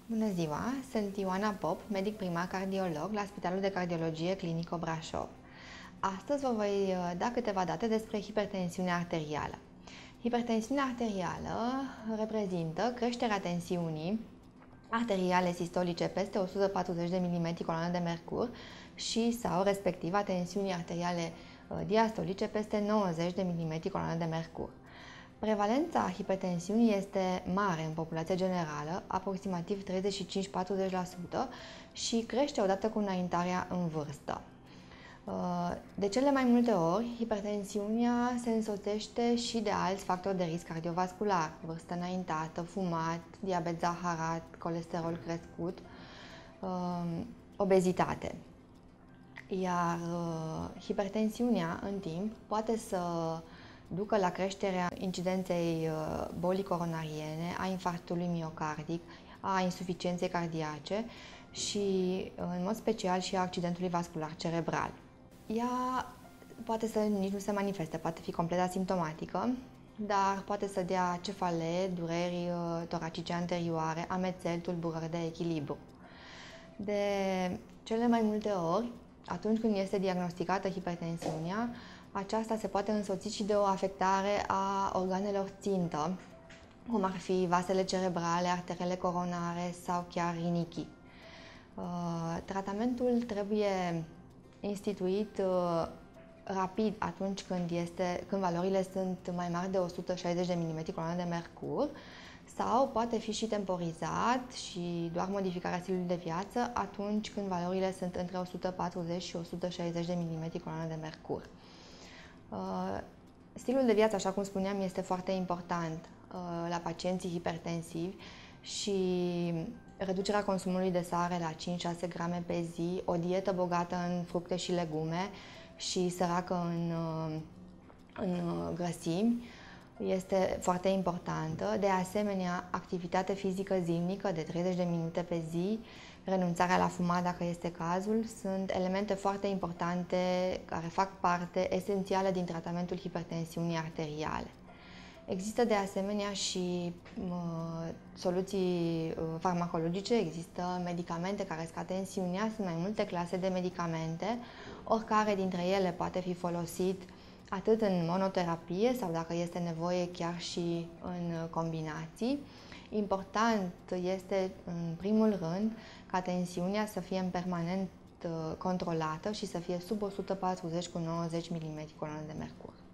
Bună ziua! Sunt Ioana Pop, medic primar cardiolog la Spitalul de Cardiologie Clinico Brașov. Astăzi vă voi da câteva date despre hipertensiunea arterială. Hipertensiunea arterială reprezintă creșterea tensiunii arteriale sistolice peste 140 de mm coloană de mercur și sau respectiv a tensiunii arteriale diastolice peste 90 de mm coloană de mercur. Prevalența hipertensiunii este mare în populația generală, aproximativ 35-40%, și crește odată cu înaintarea în vârstă. De cele mai multe ori, hipertensiunea se însoțește și de alți factori de risc cardiovascular: vârstă înaintată, fumat, diabet zaharat, colesterol crescut, obezitate. Iar hipertensiunea în timp poate să ducă la creșterea incidenței bolii coronariene, a infarctului miocardic, a insuficienței cardiace și, în mod special, și a accidentului vascular cerebral. Ea poate să nici nu se manifeste, poate fi complet asimptomatică, dar poate să dea cefalee, dureri toracice anterioare, amețeli, tulburări de echilibru. De cele mai multe ori, atunci când este diagnosticată hipertensiunea, aceasta se poate însoți și de o afectare a organelor țintă, cum ar fi vasele cerebrale, arterele coronare sau chiar rinichii. Tratamentul trebuie instituit rapid atunci când valorile sunt mai mari de 160 de mm coloană de mercur, sau poate fi și temporizat și doar modificarea stilului de viață atunci când valorile sunt între 140 și 160 de mm coloană de mercur. Stilul de viață, așa cum spuneam, este foarte important la pacienții hipertensivi și reducerea consumului de sare la 5-6 grame pe zi, o dietă bogată în fructe și legume și săracă în grăsimi este foarte importantă. De asemenea, activitate fizică zilnică de 30 de minute pe zi, renunțarea la fumat dacă este cazul, sunt elemente foarte importante care fac parte esențială din tratamentul hipertensiunii arteriale. Există de asemenea și soluții farmacologice, există medicamente care scad tensiunea, sunt mai multe clase de medicamente, oricare dintre ele poate fi folosit atât în monoterapie sau, dacă este nevoie, chiar și în combinații. Important este, în primul rând, ca tensiunea să fie în permanent controlată și să fie sub 140 cu 90 mm coloană de mercur.